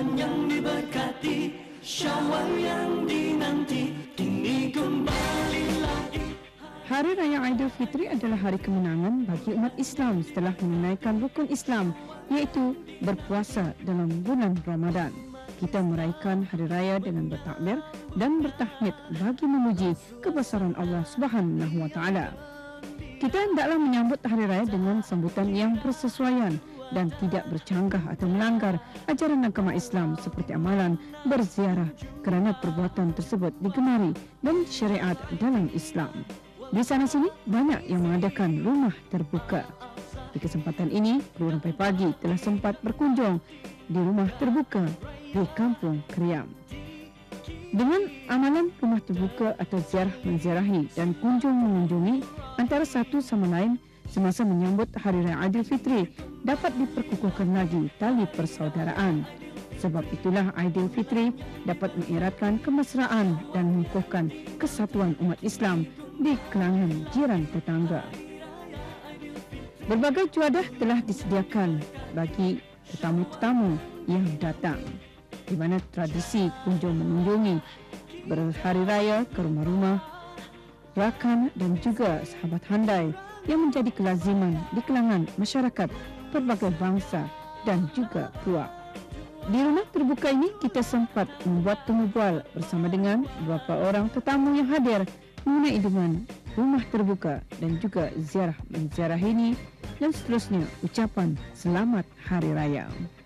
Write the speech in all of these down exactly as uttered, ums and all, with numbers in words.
bulan yang diberkati, Syawal yang dinanti, kini kembali lagi. Hari Raya Aidilfitri adalah hari kemenangan bagi umat Islam setelah menunaikan rukun Islam, iaitu berpuasa dalam bulan Ramadan. Kita meraihkan hari raya dengan bertakbir dan bertahmid bagi memuji kebesaran Allah Subhanahu wa taala. Kita hendaklah menyambut hari raya dengan sambutan yang bersesuaian dan tidak bercanggah atau melanggar ajaran agama Islam seperti amalan berziarah, kerana perbuatan tersebut digemari dan syariat dalam Islam. Di sana sini banyak yang mengadakan rumah terbuka. Di kesempatan ini, Program Pai Pagi telah sempat berkunjung di rumah terbuka di Kampung Kriam. Dengan amalan rumah terbuka atau ziarah menziarahi dan kunjung mengunjungi antara satu sama lain semasa menyambut Hari Raya Aidilfitri dapat diperkukuhkan lagi tali persaudaraan. Sebab itulah Aidilfitri dapat mengeratkan kemesraan dan mengukuhkan kesatuan umat Islam di kalangan jiran tetangga. Berbagai juadah telah disediakan bagi tetamu-tetamu yang datang, di mana tradisi kunjung mengunjungi berhari raya ke rumah-rumah rakan dan juga sahabat handai yang menjadi kelaziman di kalangan masyarakat berbagai bangsa dan juga puak. Di rumah terbuka ini kita sempat membuat temu bual bersama dengan beberapa orang tetamu yang hadir mengenai dengan rumah terbuka dan juga ziarah menziarah ini dan seterusnya ucapan selamat hari raya.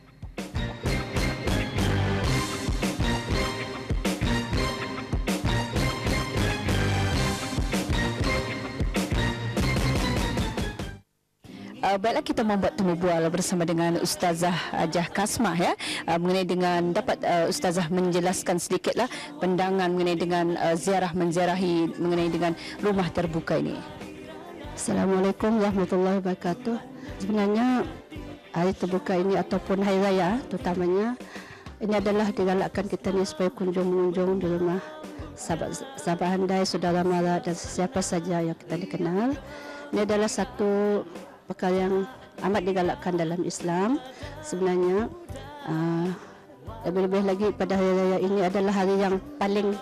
Uh, baiklah, kita membuat temu bual bersama dengan Ustazah Hajah Kasmah ya, uh, mengenai dengan dapat uh, Ustazah menjelaskan sedikitlah pandangan mengenai dengan uh, ziarah menziarahi mengenai dengan rumah terbuka ini. Assalamualaikum warahmatullahi wabarakatuh. Sebenarnya hari terbuka ini ataupun hari raya terutamanya ini adalah digalakkan kita ni supaya kunjung mengunjung di rumah sahabat sahabat handai, saudara mara dan siapa saja yang kita dikenal. Ini adalah satu perkara yang amat digalakkan dalam Islam. Sebenarnya uh, lebih-lebih lagi pada hari raya ini adalah hari yang paling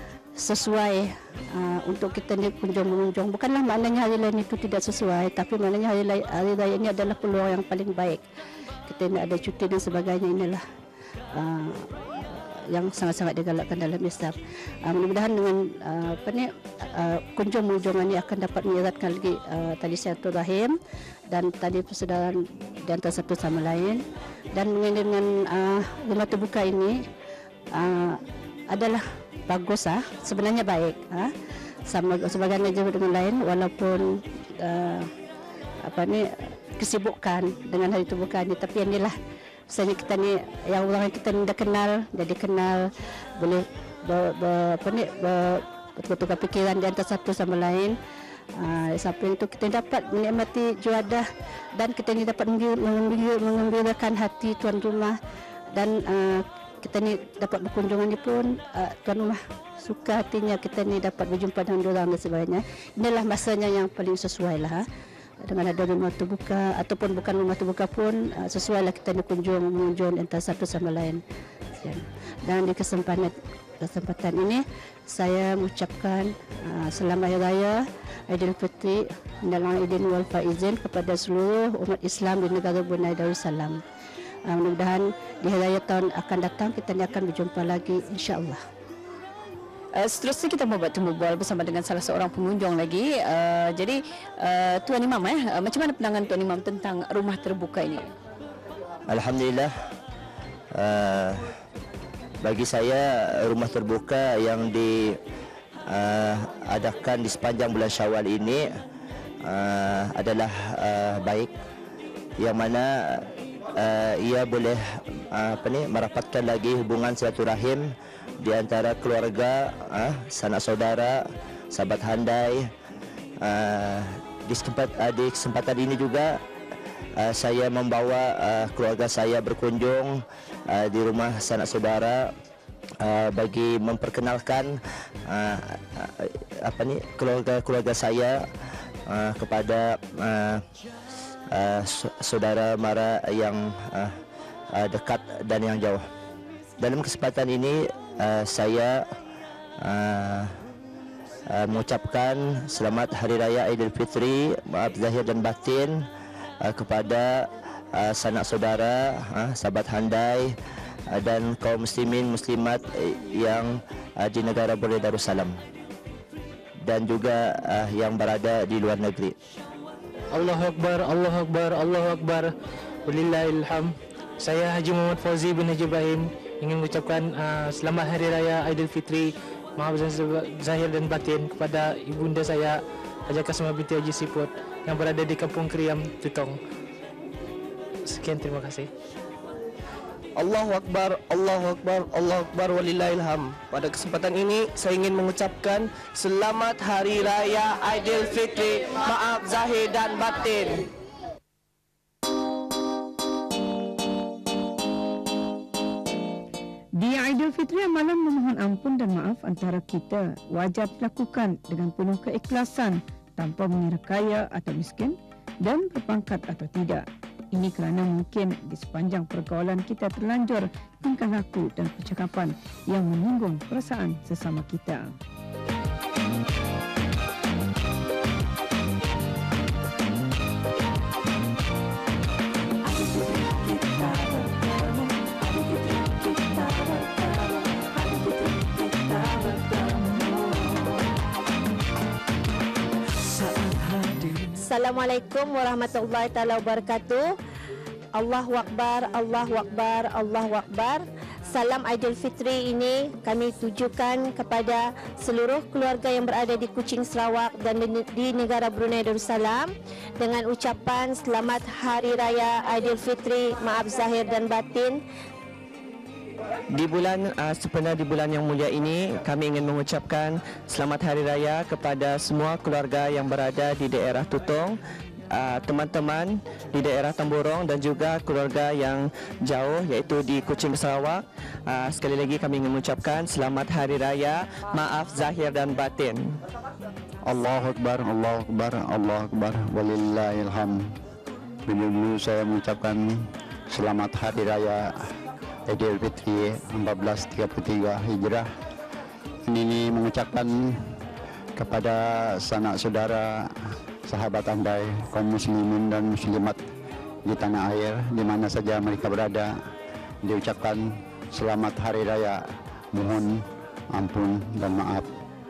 sesuai uh, untuk kita ni kunjung mengunjung. Bukanlah maknanya hari lain itu tidak sesuai, tapi maknanya hari, hari raya ini adalah peluang yang paling baik. Kita ni ada cuti dan sebagainya, inilah uh, yang sangat-sangat digalakkan dalam Islam. Uh, mudah-mudahan dengan uh, apa ni uh, kunjung mengunjungan ini akan dapat menyeratkan lagi uh, tali silaturahim dan tali persaudaraan di antara satu sama lain. Dan mengenai dengan uh, rumah terbuka ini uh, adalah bagus, ah sebenarnya baik, ah sama sebagainya juga dengan lain, walaupun uh, apa ni kesibukan dengan hari terbuka ini, tapi inilah misalnya kita ni yang orang kita ni dah kenal, jadi kenal, boleh ber, ber, apa ni bertukar pikiran di antara satu sama lain. Uh, sampai itu kita dapat menikmati juadah dan kita ni dapat mengembirakan hati tuan rumah, dan uh, kita ni dapat berkunjungan ni pun uh, tuan rumah suka hatinya kita ni dapat berjumpa dengan orang dan sebagainya. Inilah masanya yang paling sesuai lah, ha? Dengan ada rumah terbuka ataupun bukan rumah terbuka pun uh, sesuai lah kita ni kunjung mengunjung antara satu sama lain. Dan di kesempatan kesempatan ini saya mengucapkan uh, selamat hari raya Aidilfitri minal aidin wal faizin kepada seluruh umat Islam di negara Brunei Darussalam. Uh, mudah-mudahan di hari raya tahun akan datang kita ni akan berjumpa lagi, insya-Allah. Uh, seterusnya kita membuat temu bual bersama dengan salah seorang pengunjung lagi. Uh, jadi uh, Tuan Imam, eh, uh, macam mana pandangan Tuan Imam tentang rumah terbuka ini? Alhamdulillah, uh, bagi saya rumah terbuka yang diadakan uh, di sepanjang bulan Syawal ini uh, adalah uh, baik, yang mana uh, ia boleh uh, apa ni merapatkan lagi hubungan silaturahim di antara keluarga, uh, sanak saudara, sahabat handai. Uh, di, kesempatan, uh, di kesempatan ini juga uh, saya membawa uh, keluarga saya berkunjung uh, di rumah sanak saudara uh, bagi memperkenalkan uh, uh, apa ni keluarga-keluarga saya uh, kepada uh, uh, saudara mara yang uh, uh, dekat dan yang jauh. dalam kesempatan ini uh, saya uh, uh, mengucapkan selamat Hari Raya Aidilfitri, maaf zahir dan batin uh, kepada uh, sanak saudara, uh, sahabat handai uh, dan kaum muslimin muslimat yang uh, di negara Brunei Darussalam dan juga uh, yang berada di luar negeri. Allahu Akbar, Allahu Akbar, Allahu Akbar. Walillahilham. Saya Haji Muhammad Fauzi bin Haji Ibrahim ingin mengucapkan uh, selamat Hari Raya Aidilfitri, maaf zahir dan batin kepada ibunda saya Haji Kasimah binti Haji Siput yang berada di Kampung Kriam, Tutong. Sekian, terima kasih. Allahu Akbar, Allahu Akbar, Allahu Akbar, walillahilham. Pada kesempatan ini saya ingin mengucapkan selamat Hari Raya Aidilfitri, maaf zahir dan batin. Di Aidilfitri, amalan memohon ampun dan maaf antara kita wajar dilakukan dengan penuh keikhlasan tanpa mengira kaya atau miskin dan berpangkat atau tidak. Ini kerana mungkin di sepanjang pergaulan kita terlanjur tingkah laku dan percakapan yang menyinggung perasaan sesama kita. Assalamualaikum warahmatullahi taala wabarakatuh. Allahu Akbar, Allahu Akbar, Allahu Akbar. Salam Aidilfitri ini kami tujukan kepada seluruh keluarga yang berada di Kuching, Sarawak dan di negara Brunei Darussalam dengan ucapan selamat Hari Raya Aidilfitri, maaf zahir dan batin. Di bulan uh, sebenarnya di bulan yang mulia ini kami ingin mengucapkan selamat Hari Raya kepada semua keluarga yang berada di daerah Tutong, uh, teman-teman di daerah Tamborong dan juga keluarga yang jauh iaitu di Kuching, Sarawak. Uh, sekali lagi kami ingin mengucapkan selamat Hari Raya, maaf zahir dan batin. Allahu Akbar, Allahu Akbar, Allahu Akbar, walillahilham. Dulu saya mengucapkan selamat Hari Raya Aidilfitri seribu empat ratus tiga puluh tiga Hijrah. Ini mengucapkan kepada sanak saudara, sahabat andai, kaum muslimin dan muslimat di tanah air di mana saja mereka berada, diucapkan selamat Hari Raya, mohon ampun dan maaf.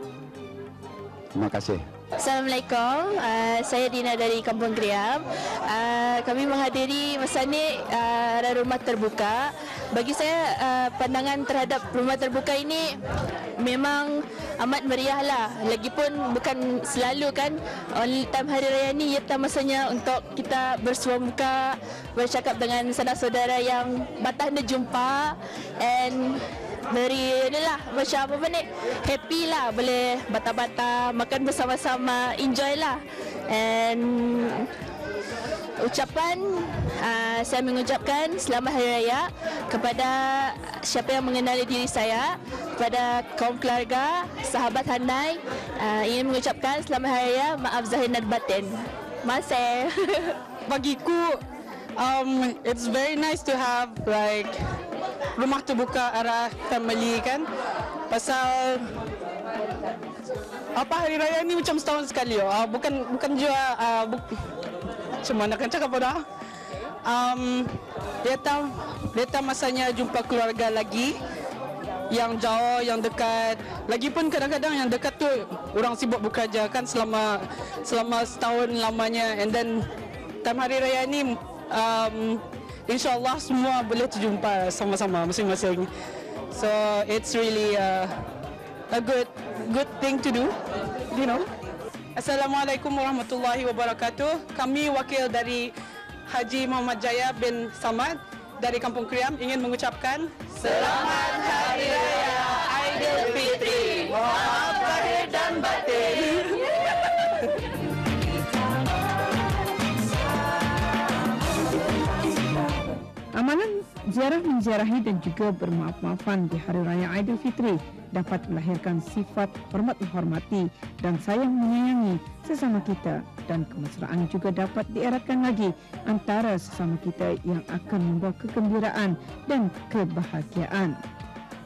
Terima kasih. Assalamualaikum, uh, saya Dina dari Kampung Kriam. Uh, kami menghadiri masa ini uh, rumah terbuka. Bagi saya, uh, pandangan terhadap rumah terbuka ini memang amat meriah lah. Lagipun bukan selalu kan, on time Hari Raya ni ialah masanya untuk kita bersua muka, bercakap dengan sanak saudara yang batas nak jumpa, and dari inilah macam apa ni, happy lah, boleh bata-bata, makan bersama-sama, enjoy lah. And ucapan, uh, saya mengucapkan selamat Hari Raya kepada siapa yang mengenali diri saya, kepada kaum keluarga, sahabat handai, uh, ingin mengucapkan selamat Hari Raya, maaf zahir dan batin. Masih. Bagiku, um, it's very nice to have like rumah terbuka arah family kan, pasal apa Hari Raya ni macam setahun sekali oh. Uh, bukan bukan juga uh, bu macam mana kan cakap dah, um, datang datang masanya jumpa keluarga lagi yang jauh, yang dekat. Lagipun kadang-kadang yang dekat tu orang sibuk bekerja kan selama selama setahun lamanya, and then time Hari Raya ni um, InsyaAllah semua boleh terjumpa sama-sama masing-masing. So it's really uh, a good good thing to do, you know. Assalamualaikum warahmatullahi wabarakatuh. Kami wakil dari Haji Muhammad Jaya bin Samad dari Kampung Kriam ingin mengucapkan Selamat Hari Raya Aidilfitri, maaf zahir dan batin. Amalan ziarah menziarahi dan juga bermaaf-maafan di Hari Raya Aidilfitri dapat melahirkan sifat hormat menghormati dan sayang menyayangi sesama kita, dan kemesraan juga dapat dieratkan lagi antara sesama kita yang akan membawa kegembiraan dan kebahagiaan.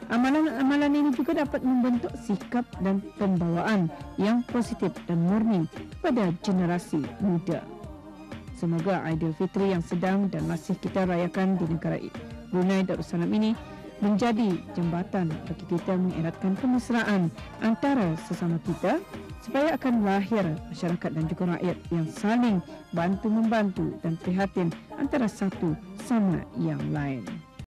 Amalan-amalan ini juga dapat membentuk sikap dan pembawaan yang positif dan murni pada generasi muda. Semoga Aidilfitri yang sedang dan masih kita rayakan di negara Brunei Darussalam ini menjadi jambatan bagi kita mengeratkan kemesraan antara sesama kita supaya akan lahir masyarakat dan juga rakyat yang saling bantu-membantu dan prihatin antara satu sama yang lain.